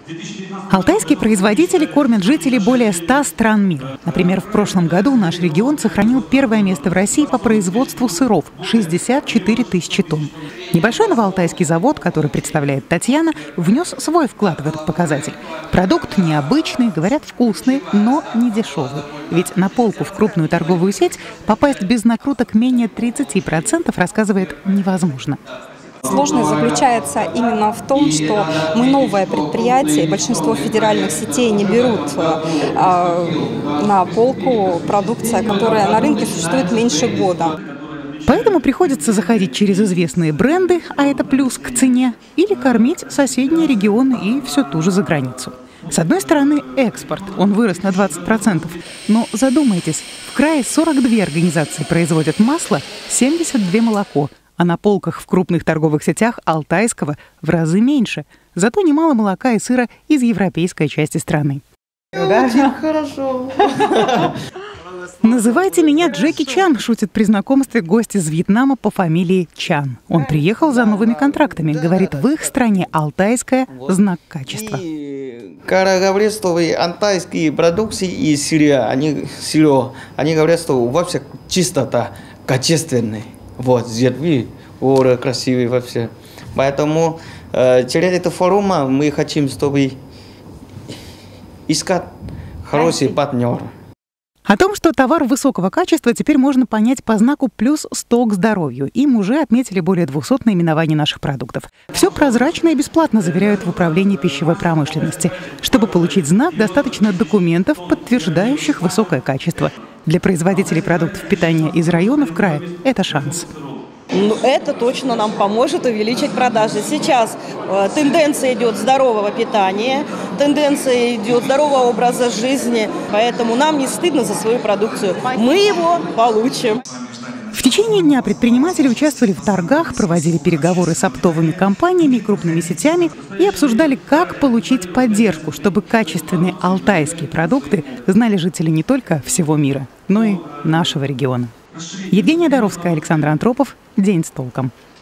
Алтайские производители кормят жителей более 100 стран мира. Например, в прошлом году наш регион сохранил первое место в России по производству сыров – 64 тысячи тонн. Небольшой новоалтайский завод, который представляет Татьяна, внес свой вклад в этот показатель. Продукт необычный, говорят, вкусный, но не дешевый. Ведь на полку в крупную торговую сеть попасть без накруток менее 30%, рассказывает, невозможно. Сложность заключается именно в том, что мы новое предприятие, и большинство федеральных сетей не берут на полку продукция, которая на рынке существует меньше года. Поэтому приходится заходить через известные бренды, а это плюс к цене, или кормить соседние регионы и всю ту же заграницу. С одной стороны, экспорт, он вырос на 20%. Но задумайтесь, в крае 42 организации производят масло, 72 молоко, а на полках в крупных торговых сетях алтайского в разы меньше. Зато немало молока и сыра из европейской части страны. Очень хорошо. «Называйте меня Джеки Чан», шутит при знакомстве гость из Вьетнама по фамилии Чан. Он приехал за новыми контрактами. Говорит, в их стране алтайское – знак качества. Когда говорят, что алтайские продукции и сырья, они говорят, что у вас чистота качественная. Вот, зерви, горы красивые вообще. Поэтому через это форум мы хотим, чтобы искать хороший партнер. О том, что товар высокого качества теперь можно понять по знаку «плюс 100 к здоровью». Им уже отметили более 200 наименований наших продуктов. Все прозрачно и бесплатно, заверяют в Управлении пищевой промышленности. Чтобы получить знак, достаточно документов, подтверждающих высокое качество. Для производителей продуктов питания из районов края это шанс. Это точно нам поможет увеличить продажи. Сейчас тенденция идет здорового питания, тенденция идет здорового образа жизни, поэтому нам не стыдно за свою продукцию. Мы его получим. В течение дня предприниматели участвовали в торгах, проводили переговоры с оптовыми компаниями и крупными сетями и обсуждали, как получить поддержку, чтобы качественные алтайские продукты знали жители не только всего мира, но и нашего региона. Евгения Доровская, Александр Антропов. День с толком.